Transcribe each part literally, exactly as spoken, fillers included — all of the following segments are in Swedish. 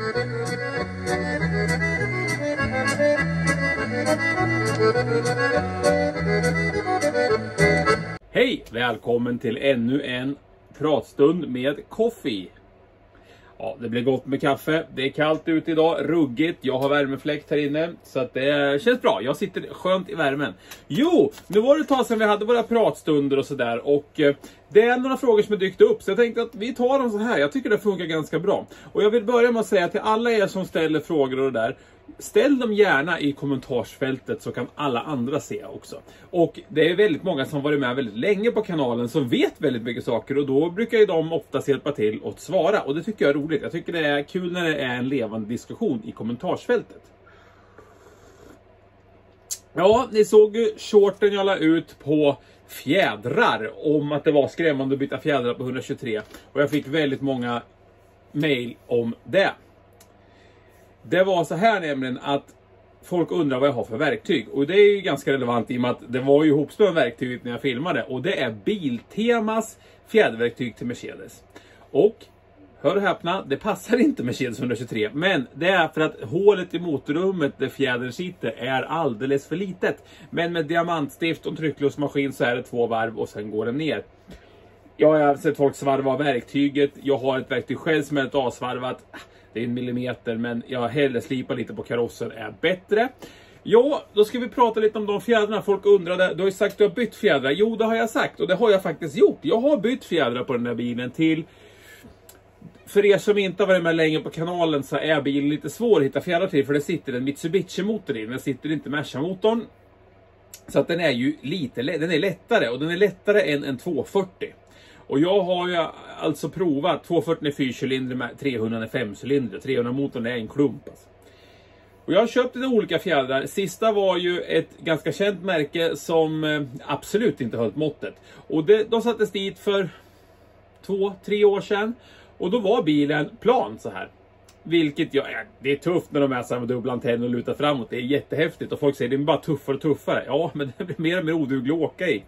Hej! Välkommen till ännu en pratstund med Coffee. Ja, det blir gott med kaffe. Det är kallt ute idag, ruggigt. Jag har värmefläkt här inne, så att det känns bra. Jag sitter skönt i värmen. Jo, nu var det ett tag sedan vi hade våra pratstunder och sådär. Och eh, det är några frågor som är dykt upp, så jag tänkte att vi tar dem så här. Jag tycker det funkar ganska bra. Och jag vill börja med att säga till alla er som ställer frågor och det där. Ställ dem gärna i kommentarsfältet så kan alla andra se också. Och det är väldigt många som varit med väldigt länge på kanalen som vet väldigt mycket saker. Och då brukar ju de oftast hjälpa till att svara. Och det tycker jag är roligt. Jag tycker det är kul när det är en levande diskussion i kommentarsfältet. Ja, ni såg ju shorten jag la ut på fjädrar. Om att det var skrämmande att byta fjädrar på etthundratjugotre. Och jag fick väldigt många mail om det. Det var så här nämligen att folk undrar vad jag har för verktyg. Och det är ju ganska relevant i och med att det var ju ihopspön verktyg när jag filmade. Och det är Biltemas fjäderverktyg till Mercedes. Och, hör och häpna, det passar inte Mercedes etthundratjugotre. Men det är för att hålet i motorrummet där fjädern sitter är alldeles för litet. Men med diamantstift och en tryckluftsmaskin så är det två varv och sen går den ner. Jag har sett folk svarva verktyget. Jag har ett verktyg själv som är ett avsvarvat. Det är en millimeter, men jag hellre slipar lite på karossen är bättre. Ja, då ska vi prata lite om de fjädrarna. Folk undrade, du har ju sagt att du har bytt fjädrar. Jo, det har jag sagt och det har jag faktiskt gjort. Jag har bytt fjädrar på den här bilen till... För er som inte har varit med länge på kanalen så är bilen lite svår att hitta fjädrar till. För det sitter en Mitsubishi-motor i. Den sitter inte Merca-motorn. Så att den är ju lite den är lättare och den är lättare än en tvåhundrafyrtio. Och jag har ju alltså provat tvåhundrafyrtio är fyrcylindrig med trehundra är femcylindrig. trehundra motorn är en klump alltså. Och jag har köpt lite olika fjädrar. Sista var ju ett ganska känt märke som eh, absolut inte höll måttet. Och det, de sattes dit för två, tre år sedan. Och då var bilen plan så här. Vilket jag, ja, det är tufft när de är så här med dubbla antenner och lutar framåt. Det är jättehäftigt och folk säger det är bara tuffare och tuffare. Ja, men det blir mer och mer oduglig att åka i.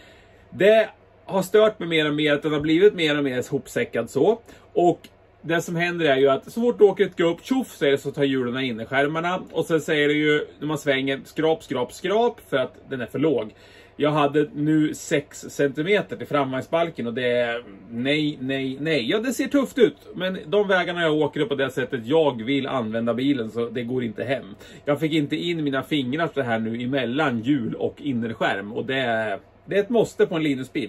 Det har stört mig mer och mer att den har blivit mer och mer hopsäckad så. Och det som händer är ju att så fort du åker ett gupp, tjoff, så, är det så tar hjulen in i skärmarna. Och sen säger det ju när man svänger skrap, skrap, skrap för att den är för låg. Jag hade nu sex centimeter till framvagnsbalken och det är nej, nej, nej. Ja, det ser tufft ut. Men de vägarna jag åker på det sättet jag vill använda bilen så det går inte hem. Jag fick inte in mina fingrar så här nu emellan hjul och innerskärm. Och det är, det är ett måste på en Linusbil.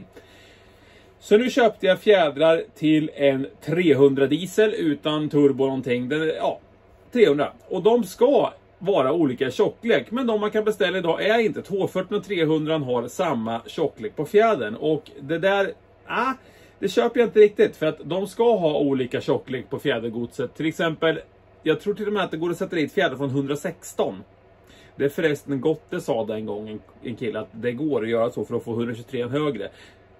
Så nu köpte jag fjädrar till en trehundra diesel utan turbo någonting. Den, ja, trehundra. Och de ska vara olika tjocklek. Men de man kan beställa idag är inte. tvåhundrafyrtio och trehundra har samma tjocklek på fjädern. Och det där, ah, det köper jag inte riktigt. För att de ska ha olika tjocklek på fjädergodset. Till exempel, jag tror till och med att det går att sätta dit fjädrar från etthundrasexton. Det är förresten gott det sa det en gång en, en kille att det går att göra så för att få etthundratjugotre högre.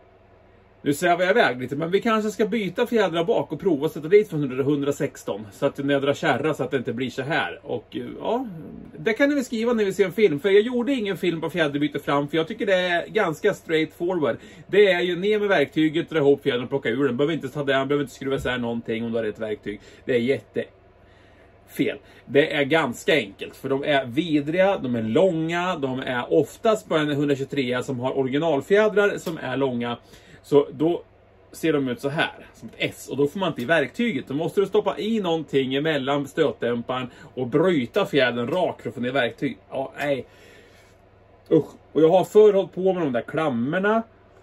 Nu svävar jag iväg lite, men vi kanske ska byta fjädrar bak och prova att sätta dit från etthundrasexton. Så att när jag drar kärra så att det inte blir så här. Och ja, det kan ni väl skriva när vi ser en film. För jag gjorde ingen film på fjäderbyte fram, för jag tycker det är ganska straight forward. Det är ju ner med verktyget, dra ihop fjädern och plocka ur den. Behöver inte ta den, behöver inte skruva isär någonting om du har ett verktyg. Det är jätte... fel. Det är ganska enkelt för de är vidriga, de är långa, de är oftast på en etthundratjugotre som har originalfjädrar som är långa. Så då ser de ut så här, som ett S. Och då får man inte i verktyget. Då måste du stoppa i någonting emellan stötdämparen och bryta fjädern rakt för att få ner verktyg. Ja, nej. Usch. Och jag har förr hållit på med de där klammerna.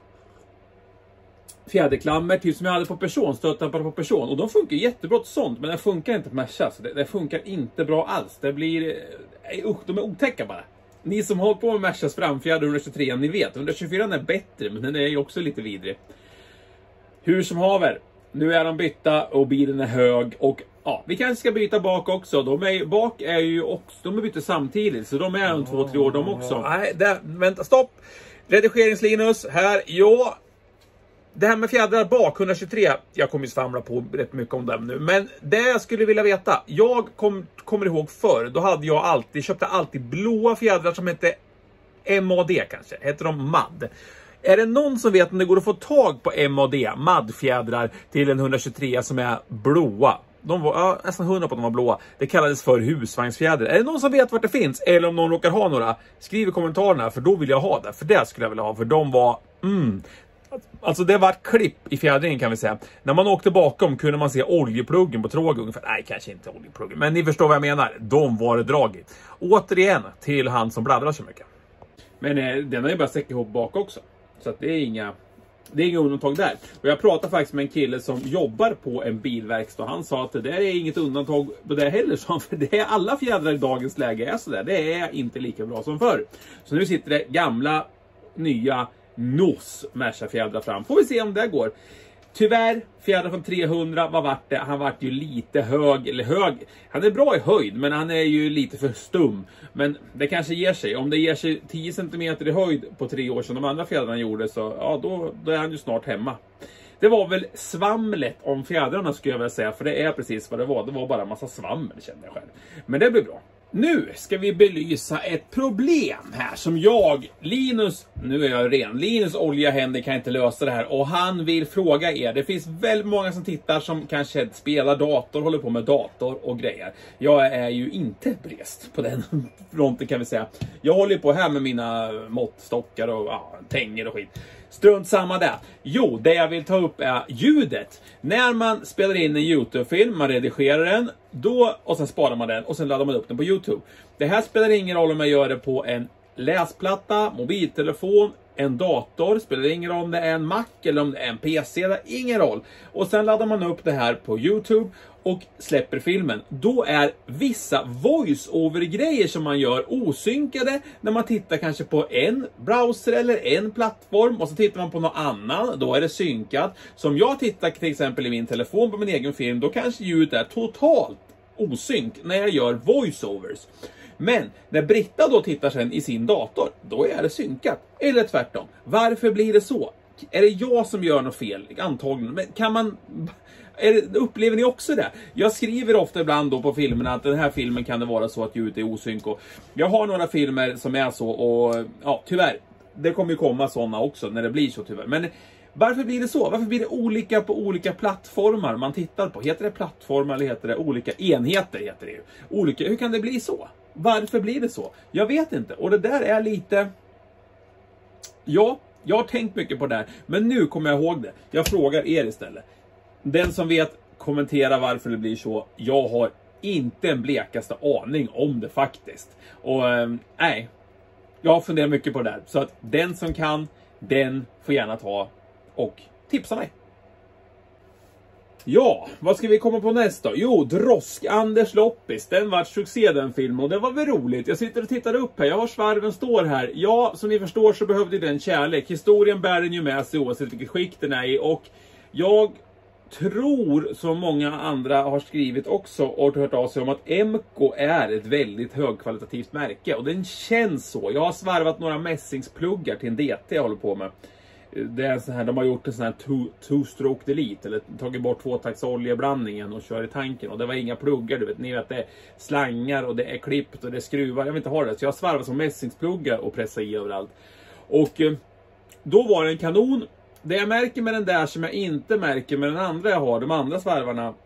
Fjäderklammer, typ som jag hade på person, stötdämpare på person. Och de funkar jättebra till sånt, men det funkar inte på Merca. Så det, det funkar inte bra alls. Det blir, nej, usch, de är otäcka bara. Ni som håller på med Mercas framfjäder etthundratjugotre, ni vet. etthundratjugofyra är bättre, men den är ju också lite vidrig. Hur som haver. Nu är de bytta och bilen är hög. Och ja, vi kanske ska byta bak också. De är, bak är ju också, de är bytta samtidigt. Så de är om två, tre år de också. Nej, där, vänta, stopp. Redigeringslinus, här, jo. Det här med fjädrar bak, etthundratjugotre, jag kommer ju svamla på rätt mycket om dem nu. Men det jag skulle vilja veta, jag kom, kommer ihåg förr, då hade jag alltid, köpte alltid blåa fjädrar som hette M A D kanske, heter de M A D. Är det någon som vet om det går att få tag på M A D, M A D-fjädrar till en etthundratjugotre som är blåa? De var ja, nästan hundra på att de var blåa. Det kallades för husvagnsfjäder. Är det någon som vet vart det finns? Eller om någon råkar ha några? Skriv i kommentarerna, för då vill jag ha det. För det skulle jag vilja ha, för de var... Mm. Alltså det var ett klipp i fjädringen kan vi säga. När man åkte bakom kunde man se oljepluggen på tråg ungefär. Nej, kanske inte oljepluggen. Men ni förstår vad jag menar. De var det dragit. Återigen till han som bladdrar så mycket. Men eh, den har ju bara sträckt ihop bak också. Så att det är inga... Det är inga undantag där. Och jag pratade faktiskt med en kille som jobbar på en bilverkstad. Han sa att det där är inget undantag på det heller. För det är alla fjädrar i dagens läge är sådär. Det är inte lika bra som förr. Så nu sitter det gamla, nya Nos Merca-fjädrar fram. Får vi se om det går. Tyvärr, fjädrar från trehundra, vad vart det? Han vart ju lite hög, eller hög. Han är bra i höjd, men han är ju lite för stum. Men det kanske ger sig. Om det ger sig tio centimeter i höjd på tre år som de andra fjädrarna gjorde, så ja, då, då är han ju snart hemma. Det var väl svamlet om fjädrarna skulle jag vilja säga, för det är precis vad det var. Det var bara en massa svammel, kände jag själv. Men det blir bra. Nu ska vi belysa ett problem här som jag, Linus, nu är jag ren, Linus olja händer kan inte lösa det här och han vill fråga er. Det finns väldigt många som tittar som kanske spelar dator, håller på med dator och grejer. Jag är ju inte brest på den fronten kan vi säga. Jag håller på här med mina måttstockar och ja, tänger och skit. Strunt samma där. Jo, det jag vill ta upp är ljudet. När man spelar in en YouTube-film, man redigerar den, då, och sen sparar man den och sen laddar man upp den på YouTube. Det här spelar ingen roll om jag gör det på en läsplatta, mobiltelefon, en dator, spelar ingen roll om det är en Mac eller om det är en P C, det är ingen roll. Och sen laddar man upp det här på YouTube och släpper filmen. Då är vissa voice-over-grejer som man gör osynkade när man tittar kanske på en browser eller en plattform och så tittar man på någon annan, då är det synkat. Som jag tittar till exempel i min telefon på min egen film, då kanske ljudet är totalt osynk när jag gör voice-overs. Men när Britta då tittar sen i sin dator, då är det synkat. Eller tvärtom. Varför blir det så? Är det jag som gör något fel? Antagligen. Men kan man... Är det, upplever ni också det? Jag skriver ofta ibland då på filmerna att den här filmen kan det vara så att ljudet är osynk. Och jag har några filmer som är så och ja, tyvärr. Det kommer ju komma sådana också när det blir så tyvärr. Men varför blir det så? Varför blir det olika på olika plattformar man tittar på? Heter det plattformar eller heter det olika enheter? Heter det ju. Olika, hur kan det bli så? Varför blir det så? Jag vet inte. Och det där är lite... Ja, jag har tänkt mycket på det här. Men nu kommer jag ihåg det. Jag frågar er istället. Den som vet, kommentera varför det blir så. Jag har inte en blekaste aning om det faktiskt. Och äh, nej, jag har funderat mycket på det där. Så att den som kan, den får gärna ta och tipsa mig. Ja, vad ska vi komma på nästa? Jo, Drosk Anders Loppis. Den var succé den filmen och det var väl roligt. Jag sitter och tittar upp här. Jag har svarven står här. Ja, som ni förstår så behövde den kärlek. Historien bär den ju med sig oavsett vilket skick den är i. Och jag tror, som många andra har skrivit också och hört av sig om, att M K är ett väldigt högkvalitativt märke. Och den känns så. Jag har svarvat några mässingspluggar till en D T jag håller på med. Det är så här, de har gjort en sån här two-stroke delete, eller tagit bort tvåtaktsoljeblandningen och kör i tanken. Och det var inga pluggar, du vet. Ni vet att det är slangar och det är klippt och det är skruvar. Jag vill inte ha det. Så jag har svarvat som mässingspluggar och pressat i överallt. Och då var det en kanon. Det jag märker med den där som jag inte märker med den andra jag har, de andra svarvarna.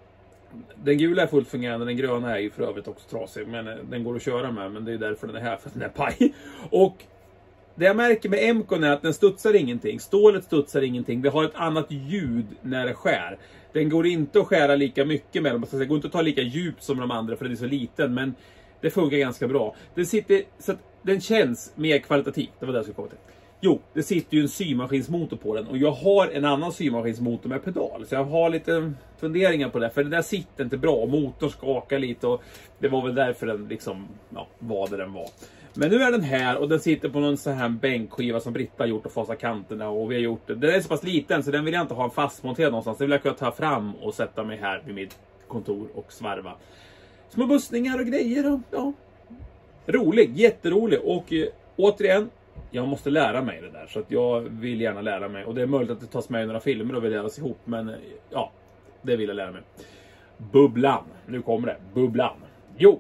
Den gula är fullt fungerande, den gröna är ju för övrigt också trasig. Men den går att köra med, men det är därför den är här, för den är paj. Och det jag märker med M K är att den studsar ingenting. Stålet studsar ingenting. Det har ett annat ljud när det skär. Den går inte att skära lika mycket med dem. Det går inte att ta lika djupt som de andra för den är så liten. Men det funkar ganska bra. Det sitter, så att den känns mer kvalitativ. Det var det jag skulle komma till. Jo, det sitter ju en symaskinsmotor på den. Och jag har en annan symaskinsmotor med pedal. Så jag har lite funderingar på det. För det där sitter inte bra. Motorn skakar lite. Och det var väl därför den liksom, ja, var det den var. Men nu är den här och den sitter på någon sån här bänkskiva som Britta har gjort och fasat kanterna och vi har gjort det. Den är så pass liten så den vill jag inte ha en fastmonterad någonstans. Den vill jag kunna ta fram och sätta mig här vid mitt kontor och svarva. Små bussningar och grejer och ja. Rolig, jätterolig och eh, återigen, jag måste lära mig det där så att jag vill gärna lära mig. Och det är möjligt att det tas med i några filmer och vi lär oss ihop, men eh, ja, det vill jag lära mig. Bubblan, nu kommer det, bubblan. Jo!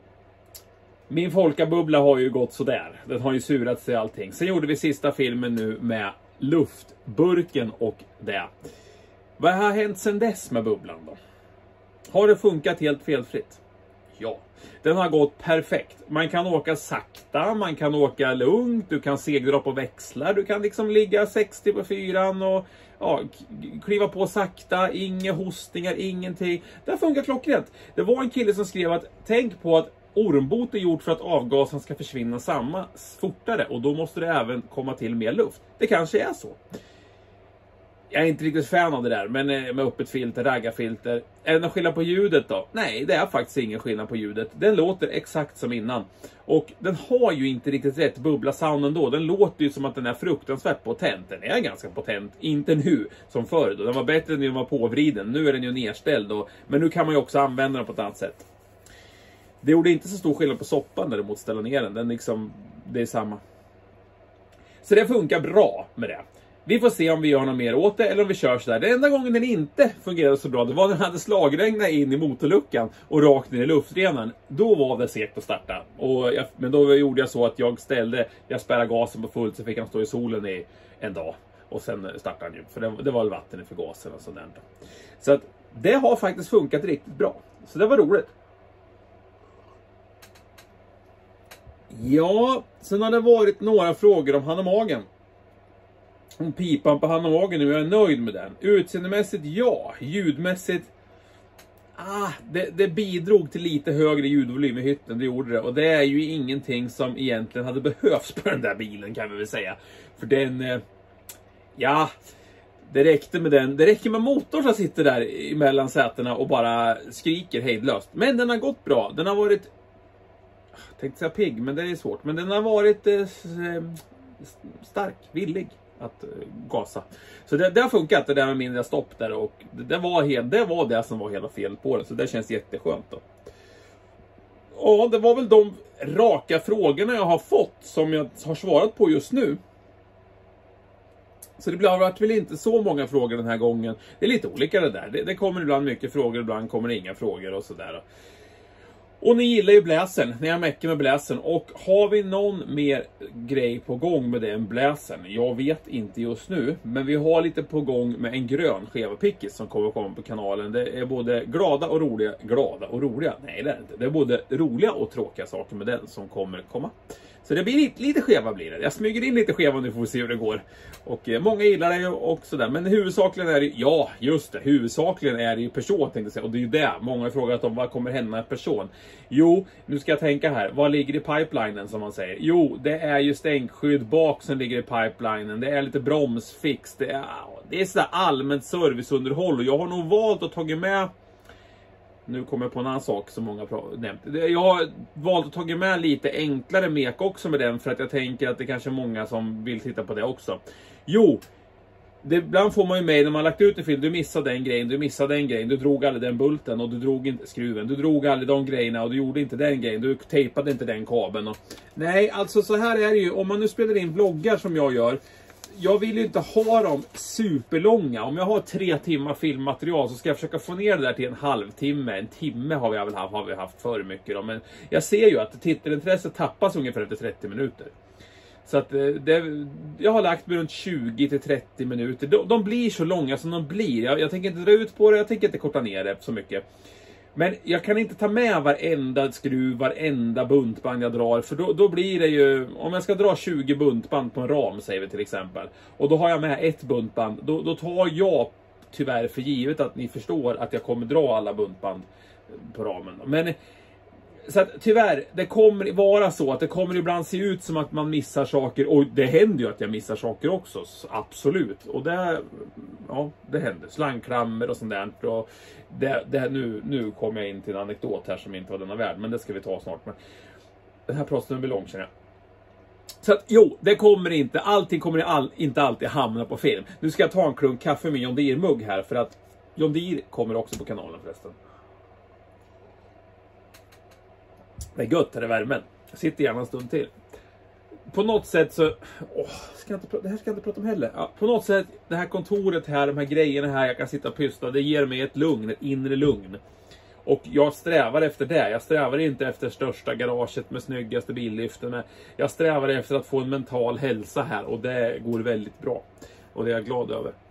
Min folkabubbla har ju gått så där. Den har ju surat sig allting. Sen gjorde vi sista filmen nu med luftburken och det. Vad har hänt sen dess med bubblan då? Har det funkat helt felfritt? Ja. Den har gått perfekt. Man kan åka sakta, man kan åka lugnt, du kan segla på växlar, du kan liksom ligga sextio på fyran och ja, kliva på sakta, inga hostningar, ingenting. Det funkar klockrent. Det var en kille som skrev att tänk på att ormbot är gjort för att avgasen ska försvinna samma fortare och då måste det även komma till mer luft. Det kanske är så. Jag är inte riktigt fan av det där, men med öppet filter, raggarfilter. Är det någon skillnad på ljudet då? Nej, det är faktiskt ingen skillnad på ljudet. Den låter exakt som innan. Och den har ju inte riktigt rätt bubbla sounden då. Den låter ju som att den är fruktansvärt potent. Den är ganska potent, inte nu som förr då. Den var bättre när den var påvriden. Nu är den ju nedställd då. Men nu kan man ju också använda den på ett annat sätt. Det gjorde inte så stor skillnad på soppan däremot ställa ner den. Den liksom, det är samma. Så det funkar bra med det. Vi får se om vi gör något mer åt det eller om vi kör så där. Den enda gången den inte fungerade så bra, det var när den hade slagregnat in i motorluckan och rakt ner i luftrenaren. Då var det segt att starta. Och jag, men då gjorde jag så att jag ställde, jag spärrade gasen på fullt så fick han stå i solen i en dag. Och sen startade han ju, för det, det var vatten i förgasen och sådär. Så att det har faktiskt funkat riktigt bra. Så det var roligt. Ja, sen har det varit några frågor om Hanomag. Om pipan på Hanomag nu, jag är nöjd med den. Utseendemässigt ja, ljudmässigt ah, det, det bidrog till lite högre ljudvolym i hytten, det gjorde det. Och det är ju ingenting som egentligen hade behövts på den där bilen kan vi väl säga. För den, eh, ja, det räckte med den. Det räcker med motorn som sitter där emellan sätena och bara skriker hejdlöst. Men den har gått bra, den har varit, jag tänkte säga pigg, men det är svårt. Men den har varit eh, stark, villig att gasa. Så det, det har funkat, det där med mindre stopp där. Och det, det, var helt, det var det som var hela fel på det. Så det känns jätteskönt då. Ja, det var väl de raka frågorna jag har fått som jag har svarat på just nu. Så det har varit väl inte så många frågor den här gången. Det är lite olika det där. Det, det kommer ibland mycket frågor, ibland kommer det inga frågor och sådär. Och ni gillar ju bläsen, ni har mäckat med bläsen. Och har vi någon mer grej på gång med den bläsen? Jag vet inte just nu, men vi har lite på gång med en grön skeva pickis som kommer att komma på kanalen. Det är både glada och roliga, glada och roliga, nej det är inte. Det är både roliga och tråkiga saker med den som kommer att komma. Så det blir lite, lite skeva blir det. Jag smyger in lite skeva nu får vi se hur det går. Och eh, många gillar det ju och sådär. Men huvudsakligen är det, ja just det, huvudsakligen är det ju person tänkte jag säga. Och det är ju det, många har frågat om vad kommer hända med person. Jo, nu ska jag tänka här, vad ligger i pipelinen som man säger? Jo, det är ju stänkskydd bak som ligger i pipelinen. Det är lite bromsfix, det är, det är sådär allmänt serviceunderhåll. Och jag har nog valt att ta med, nu kommer jag på en annan sak som många har nämnt. Jag har valt att ta med lite enklare mek också med den. För att jag tänker att det kanske är många som vill titta på det också. Jo, det, ibland får man ju med när man har lagt ut en film. Du missade den grejen, du missade den grejen. Du drog aldrig den bulten och du drog inte skruven. Du drog aldrig de grejerna och du gjorde inte den grejen. Du tejpade inte den kabeln. Och... Nej, alltså så här är det ju. Om man nu spelar in vloggar som jag gör. Jag vill ju inte ha dem superlånga. Om jag har tre timmar filmmaterial så ska jag försöka få ner det där till en halvtimme. En timme har vi väl haft, har vi haft för mycket då. Men jag ser ju att tittarintresset tappas ungefär efter trettio minuter. Så att det, jag har lagt mig runt tjugo till trettio minuter. De, de blir så långa som de blir. Jag, jag tänker inte dra ut på det, jag tänker inte korta ner det så mycket. Men jag kan inte ta med varenda skruv, varenda buntband jag drar. För då, då blir det ju, om jag ska dra tjugo buntband på en ram säger vi till exempel. Och då har jag med ett buntband. Då, då tar jag tyvärr för givet att ni förstår att jag kommer dra alla buntband på ramen. Men så att tyvärr, det kommer vara så att det kommer ibland se ut som att man missar saker. Och det händer ju att jag missar saker också, absolut. Och det, ja, det händer. Slangkrammer och sånt där. Och det, det, nu, nu kommer jag in till en anekdot här som inte var denna värld. Men det ska vi ta snart. Men den här prosten blir lång känner jag. Så att jo, det kommer inte. Allting kommer all, inte alltid hamna på film. Nu ska jag ta en klunk kaffe med John Deere-mugg här. För att John Deere kommer också på kanalen förresten. Det är gött här i värmen. Jag sitter gärna en stund till. På något sätt så... Åh, ska jag inte, det här ska jag inte prata om heller. Ja, på något sätt, det här kontoret här, de här grejerna här, jag kan sitta och pyssla. Det ger mig ett lugn, ett inre lugn. Och jag strävar efter det. Jag strävar inte efter största garaget med snyggaste billyften. Jag strävar efter att få en mental hälsa här. Och det går väldigt bra. Och det är jag glad över.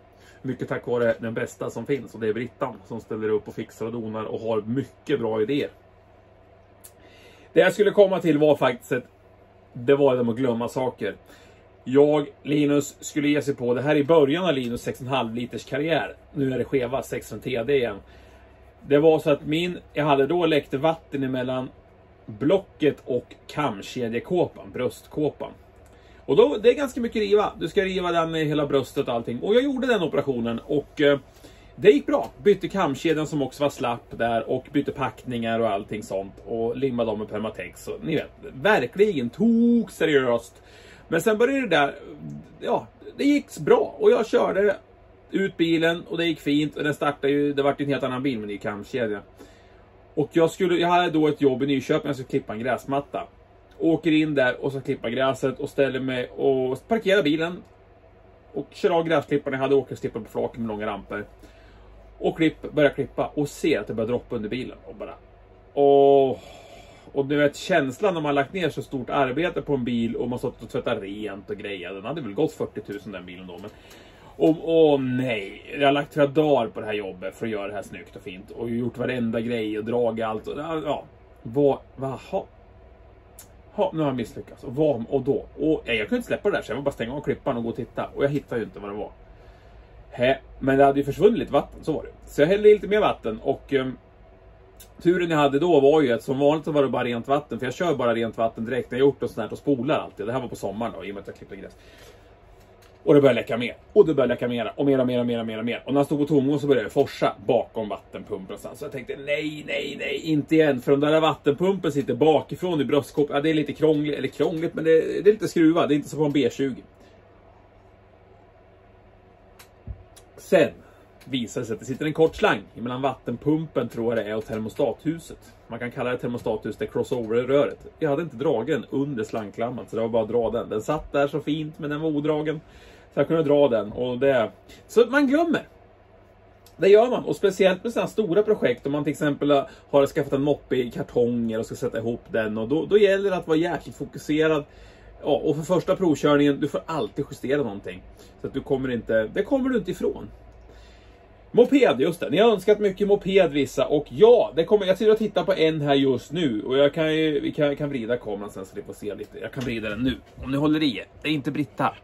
Mycket tack vare den bästa som finns, och det är Brittan som ställer upp och fixar och donar och har mycket bra idéer. Det jag skulle komma till var faktiskt ett, det var det med att glömma saker. Jag, Linus, skulle ge sig på det här i början av Linus sex komma fem liters karriär. Nu är det skeva sexton T D igen. Det var så att min, jag hade då läckt vatten emellan blocket och kamkedjekåpan, bröstkåpan. Och då, det är ganska mycket riva. Du ska riva den med hela bröstet och allting. Och jag gjorde den operationen och eh, det gick bra. Bytte kamkedjan som också var slapp där och bytte packningar och allting sånt. Och limmade dem med Permatex. Och, ni vet, verkligen tog seriöst. Men sen började det där, ja, det gick bra. Och jag körde ut bilen och det gick fint. Och den startade ju, det var en helt annan bil med ny kamkedja. Och jag, skulle, jag hade då ett jobb i Nyköping, jag skulle klippa en gräsmatta. Åker in där och så klippa gräset och ställer mig och parkerar bilen. Och kör av gräsklipparna, jag hade åkersklippare på flaken med långa ramper. Och klipp, börjar klippa och ser att det börjar droppa under bilen. Och bara, åh... Och du vet känslan när man lagt ner så stort arbete på en bil och man stått och tvättat rent och grejer. Den hade väl gått fyrtio tusen den bilen då. Men... Och, åh nej, jag har lagt flera dagar på det här jobbet för att göra det här snyggt och fint. Och gjort varenda grej och dragit allt. Och, ja, vad, vad, ha. Ha, nu har jag misslyckats. Och vad, och då? Och ja, jag kunde inte släppa det där så jag var bara stänga av klippan och gå och titta. Och jag hittade ju inte vad det var. Hä, men det hade ju försvunnit lite vatten, så var det. Så jag hällde lite mer vatten och... Um, turen jag hade då var ju att som vanligt så var det bara rent vatten. För jag kör bara rent vatten direkt när jag gjort och sånt här och spolar alltid. Det här var på sommaren då, i och med att jag klippte gräs. Och det började läcka mer. Och det började läcka mer. Och mer och mer och mer och mer och mer. Och när jag stod på tomgång så började jag forsa bakom vattenpumpen. Så jag tänkte nej, nej, nej, inte igen. För om den där vattenpumpen sitter bakifrån i bröstkåpan. Ja, det är lite krångligt, eller krångligt, men det, det är lite skruvat. Det är inte så på en B tjugo. Sen visar det sig att det sitter en kort slang mellan vattenpumpen, tror jag det är, och termostathuset. Man kan kalla det termostathus, det crossover-röret. Jag hade inte dragit den under slangklamman, så det var bara att dra den. Den satt där så fint, men den var odragen. Så jag kunde dra den. Och det... Så man glömmer. Det gör man. Och speciellt med sådana stora projekt. Om man till exempel har skaffat en moppe i kartonger och ska sätta ihop den. Och då, då gäller det att vara jäkligt fokuserad. Ja, och för första provkörningen, du får alltid justera någonting. Så att du kommer inte... Det kommer du inte ifrån. Moped, just det. Ni har önskat mycket moped vissa. Och ja, det kommer, jag sitter och tittar på en här just nu. Och jag kan ju, vi kan, kan vrida kameran sen så ni får se lite. Jag kan vrida den nu. Om ni håller i. Det är inte Britta.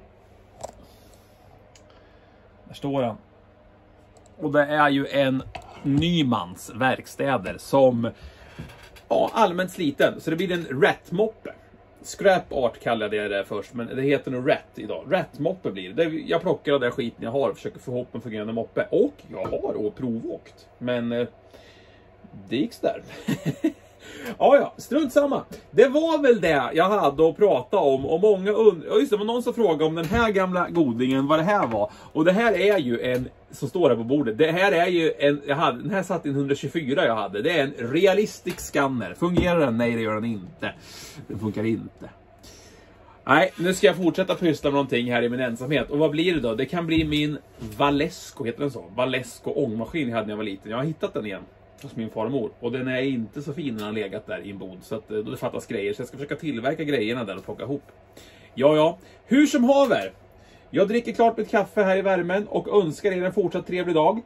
Där står han. Och det är ju en Nymans verkstäder som ja, allmänt sliten. Så det blir en rat-moppe. Scrap art kallade jag det först, men det heter nog rat idag. Rat-moppe blir det. Jag plockar av den skiten jag har och försöker få ihop en fungerande moppe. Och jag har och provåkt. Men eh, det gick där. Ja, ja, strunt samma. Det var väl det jag hade att prata om. Och många undrar, just det, var någon som frågade om den här gamla godingen, vad det här var. Och det här är ju en, som står här på bordet. Det här är ju en, jag hade, den här satt i en etthundratjugofyra jag hade. Det är en realistisk scanner. Fungerar den? Nej, det gör den inte. Den funkar inte. Nej, nu ska jag fortsätta pyssla med någonting här i min ensamhet. Och vad blir det då? Det kan bli min Valesco, heter den så? Valesco ångmaskin jag hade när jag var liten. Jag har hittat den igen hos min farmor. Och den är inte så fin när den har legat där i en bod. Så att då det fattas grejer. Så jag ska försöka tillverka grejerna där och plocka ihop. Ja, ja. Hur som haver. Jag dricker klart mitt kaffe här i värmen. Och önskar er en fortsatt trevlig dag.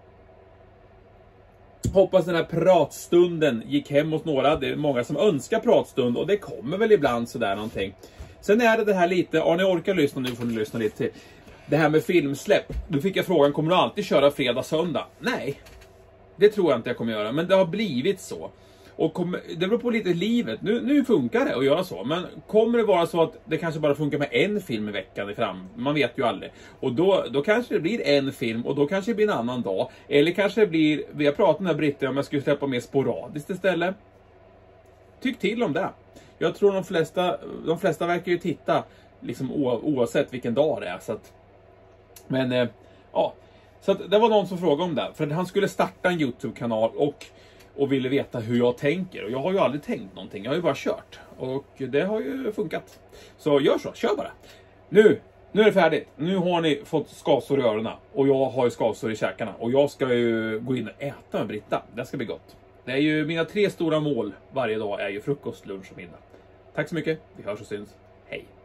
Hoppas den här pratstunden gick hem hos några. Det är många som önskar pratstund. Och det kommer väl ibland sådär någonting. Sen är det det här lite. Ja, ni orkar lyssna nu får ni lyssna lite till. Det här med filmsläpp. Då fick jag frågan, kommer du alltid köra fredag, söndag? Nej. Det tror jag inte jag kommer göra, men det har blivit så. Och kommer, det beror på lite livet. Nu, nu funkar det att göra så. Men kommer det vara så att det kanske bara funkar med en film i veckan i fram? Man vet ju aldrig. Och då, då kanske det blir en film och då kanske det blir en annan dag. Eller kanske det blir, vi har pratat med Britta om jag skulle släppa mer sporadiskt istället. Tyck till om det. Jag tror de flesta, de flesta verkar ju titta liksom oavsett vilken dag det är. Så att, men eh, ja... Så att det var någon som frågade om det. För han skulle starta en YouTube-kanal och, och ville veta hur jag tänker. Och jag har ju aldrig tänkt någonting. Jag har ju bara kört. Och det har ju funkat. Så gör så, kör bara. Nu, nu är det färdigt. Nu har ni fått skavsår i öronen. Och jag har ju skavsår i käkarna. Och jag ska ju gå in och äta med Britta. Det ska bli gott. Det är ju mina tre stora mål varje dag är ju frukost, lunch och middag. Tack så mycket. Vi hörs och syns. Hej.